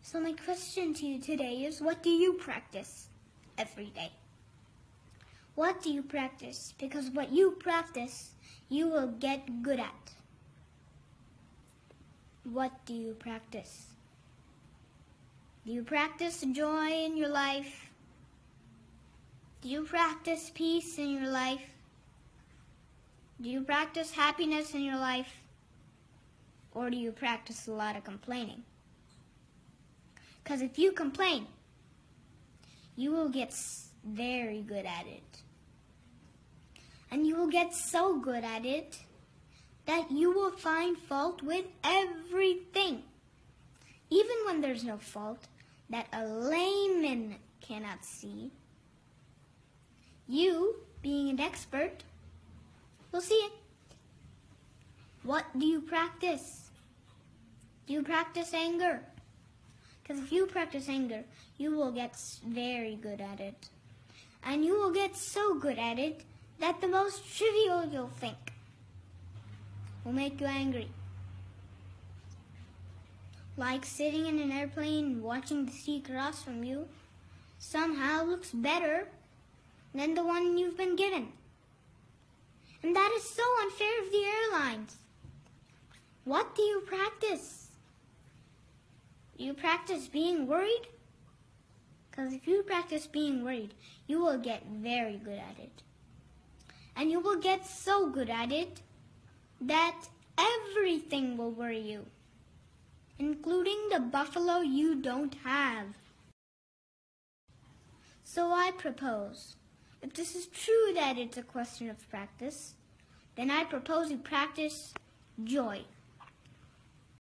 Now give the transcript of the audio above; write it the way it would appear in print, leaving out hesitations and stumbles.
So my question to you today is, what do you practice every day? What do you practice? Because what you practice, you will get good at. What do you practice? Do you practice joy in your life? Do you practice peace in your life? Do you practice happiness in your life? Or do you practice a lot of complaining? Because if you complain, you will get very good at it. And you will get so good at it that you will find fault with everything. Even when there's no fault that a layman cannot see, you, being an expert, will see it. What do you practice? Do you practice anger? Because if you practice anger, you will get very good at it. And you will get so good at it that the most trivial you'll think will make you angry. Like sitting in an airplane and watching the sea across from you somehow looks better than the one you've been given. And that is so unfair of the airlines. What do you practice? Do you practice being worried? Because if you practice being worried, you will get very good at it. And you will get so good at it that everything will worry you, including the buffalo you don't have. So I propose, if this is true that it's a question of practice, then I propose you practice joy.